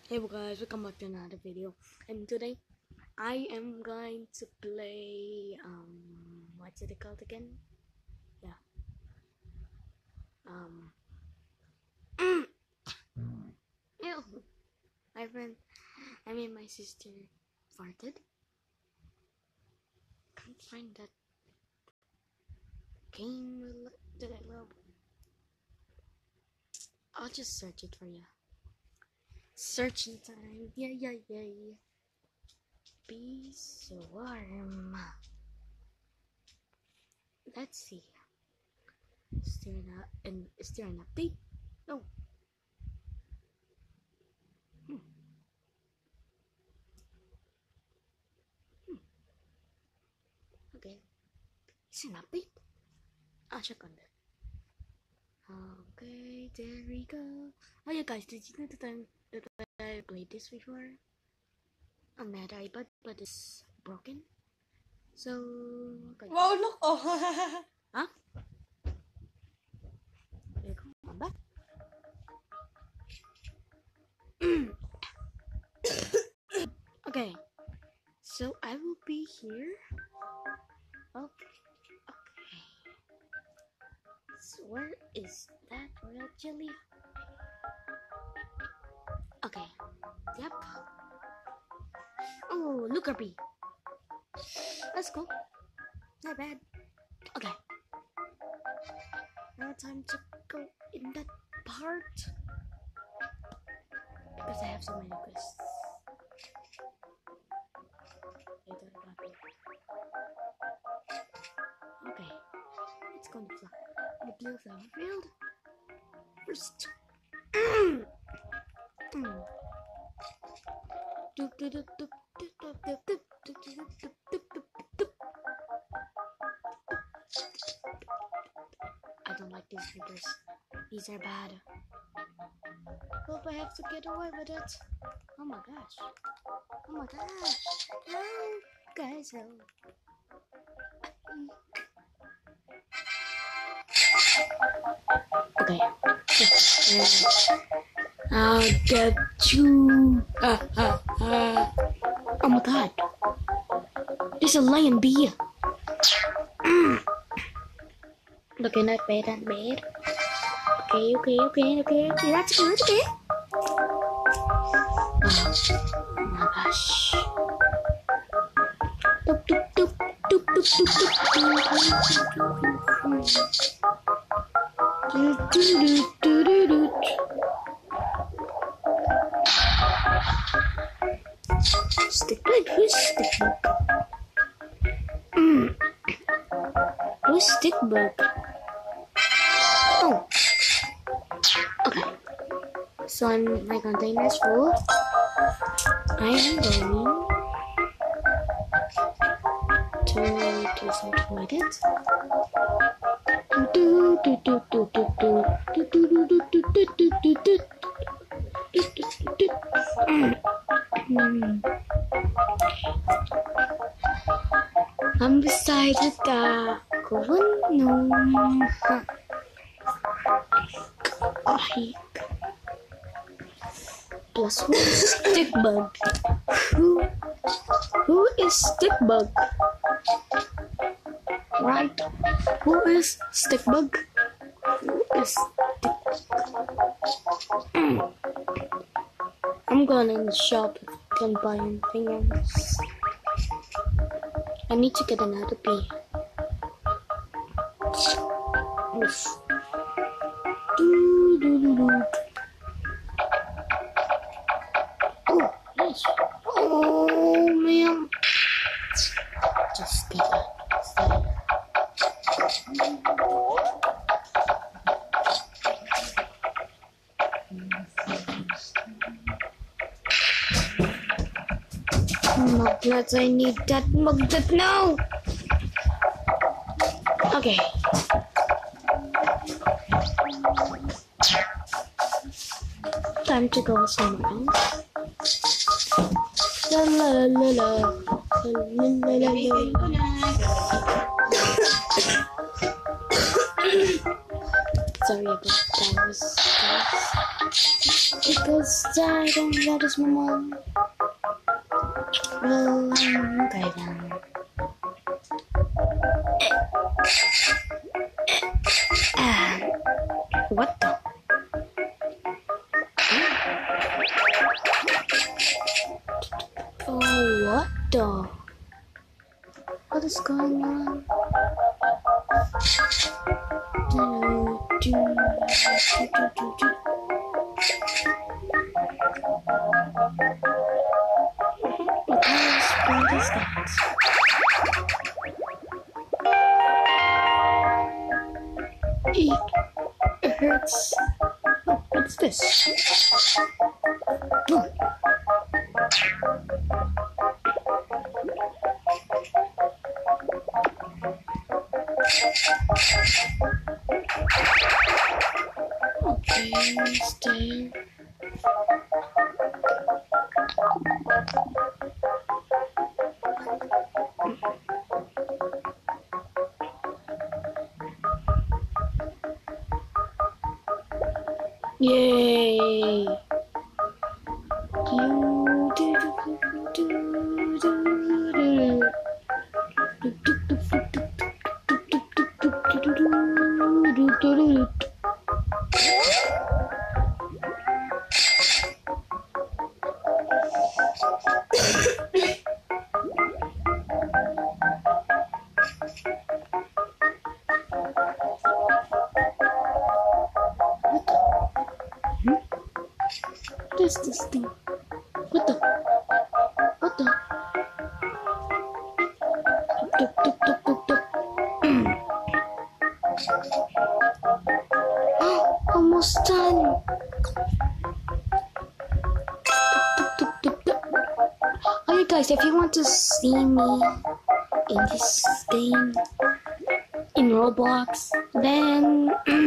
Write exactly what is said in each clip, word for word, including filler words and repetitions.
Hey guys, welcome back to another video. And today I am going to play um what's it called again? Yeah. Um Ew. My friend I mean my sister farted. Can't find that game that I love. I'll just search it for you. Searching time. Yeah yeah yeah. Be so warm. Let's see. Is there an, an is there an update? No. Hmm. Hmm. Okay. Is it an update? I'll check on that. Okay, there we go. Oh yeah guys, did you know that, I'm, that I played this before? On that iPad, but it's broken. So, okay. Wow, look! Oh. Huh? There you go, I'm back. Okay, so I will be here. Okay, okay. So where is that royal jelly? Okay, yep. Oh, Looker Bee. Let's go. Not bad. Okay. Now time to go in that part. Because I have so many quests. Okay. Let's go in the flower. The blue flower field. First. Mm. Mm. Doop, doop, doop, doop, doop, doop, doop, doop, doop, doop, doop, doop, doop. I don't like these figures. These are bad. Hope I have to get away with it. Oh my gosh. Oh my gosh. No, guys, help. Okay. I'll get you. Ah, ah, ah. Oh my god. There's a lion bee. Mm. Okay, not bad, not bad. Okay, okay, okay, okay, okay, that's good, okay. Oh, oh my gosh. Doop, doop, doop, doop, doop, doop, doop, doop, doop, doop, doop. Stick bug, who's stick bug? Mm. Who's stick bug? Oh. Okay. So I'm, my container is full. I am going to do something with it. Do do do do do do do do do do do do do do do. I'm beside the column. Hike. Plus who is Stickbug? Who who is Stickbug? Right? Who is Stickbug? Who is Stickbug? Mm. I'm going in the shop if I can buy anything else. I need to get another bee. Oof. Do, do, do, do. Oh, yes. Oh, man. Just get that. Muglets, I need that muglet now. Okay. Time to go somewhere else. La la la la la la la la. So sorry about that. Was, because I don't that is my mom. Well, um, okay then. Ah, what the? Oh, what the? What is going on? Do, do, do, do, do, do. What is, what is that? Eek. It hurts. Oh, what's this? Oh. Okay, stay. Yay! Do, do, do, do, do, do. What is this thing? What the? What the? Tuk, tuk, tuk, tuk, tuk. Oh, almost done. Tuk, tuk, tuk, tuk. Okay, guys, if you want to see me in this game in Roblox, then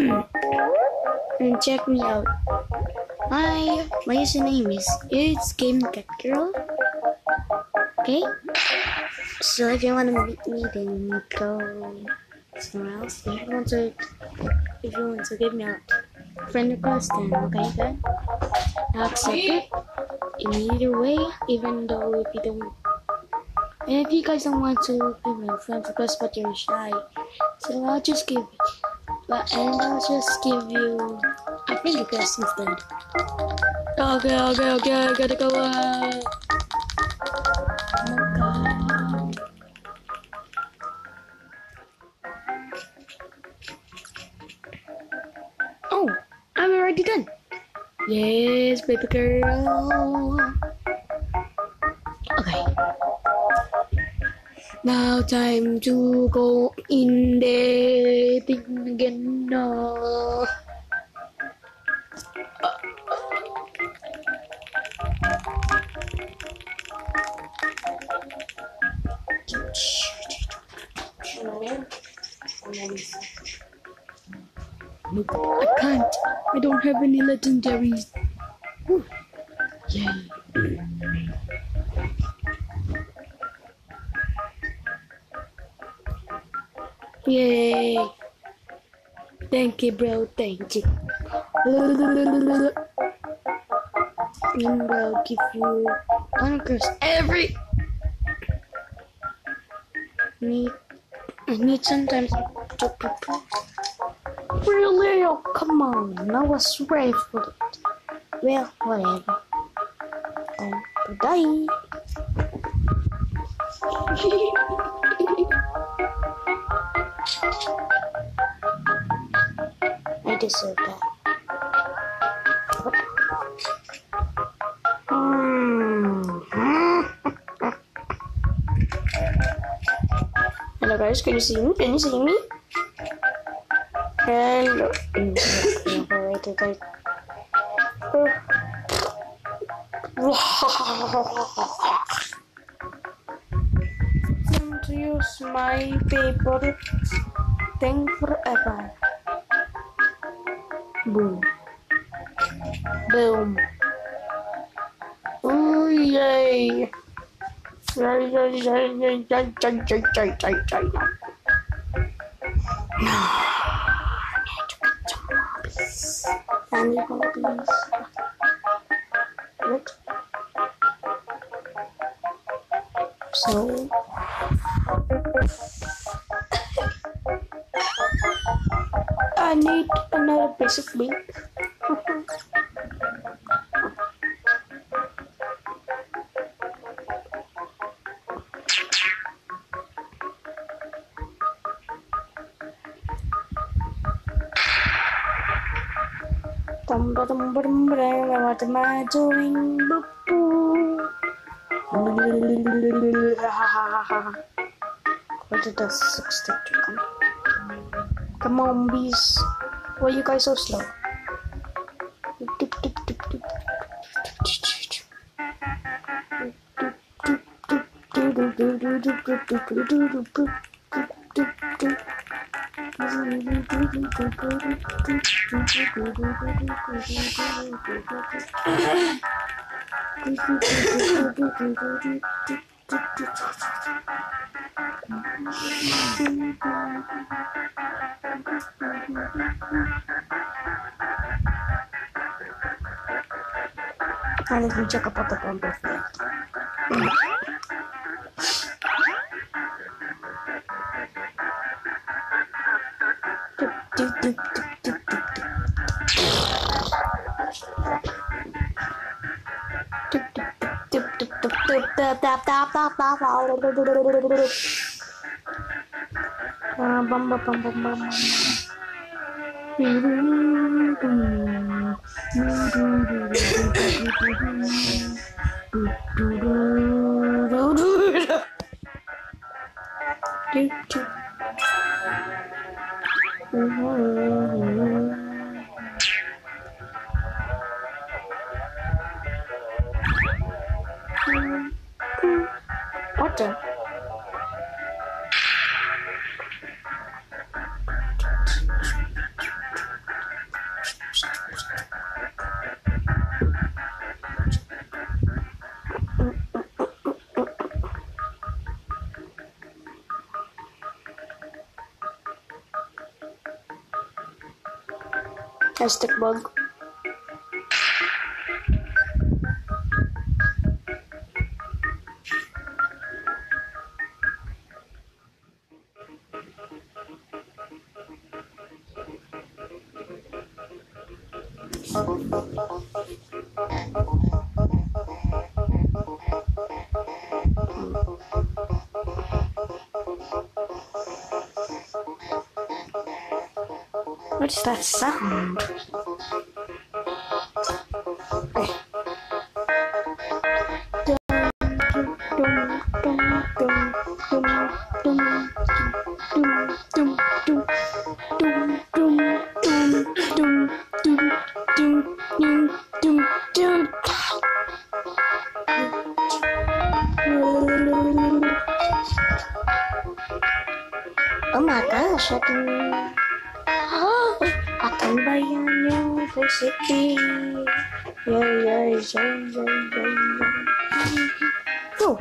check me out. My my username is it's Game Cat Girl. Okay, so if you want to meet me, then go somewhere else. If you want to, if you want to give me a friend request, then okay, then I'll accept it. In either way, even though if you don't, and if you guys don't want to give me a friend request but you're shy, so I'll just give, but and I'll just give you a friend request instead. Okay, okay, okay, I gotta go. Uh... Oh God. Oh, I'm already done. Yes, baby girl. Okay. Now time to go in the thing again. No. Nope, I can't. I don't have any legendaries. Whew. Yay. Yay. Thank you, bro. Thank you. And I'll give you one curse every. Need. I need sometimes to prepare. Really? Oh, come on. I was ready for it. Well, whatever. Oh, die. I deserve that. Hello guys, can you see me? Can you see me? Hello. Wait, wait, I'm to use my favorite thing forever. Boom. Boom. Oh yay! Yay, yay, yay, yay, yay, yay, yay, yay, yay, yay. No, I need to get some more these. I need one of these. What? So I need another piece of meat. What am I doing? Where did the six stick to come? Come on, bees. Why are you guys so slow? I need to check about the bumper effect. What the? Plastic bug. What's that sound? Oh my gosh, I can... Oh, I can buy a new recipe. Yeah, yeah, yeah, yeah, yeah, yeah. Oh.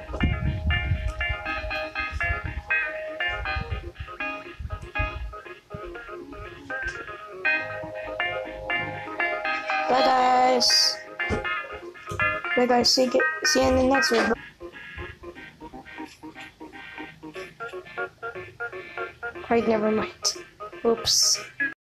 Bye guys. Bye guys, see, see you in the next video. Right, never mind. Oops.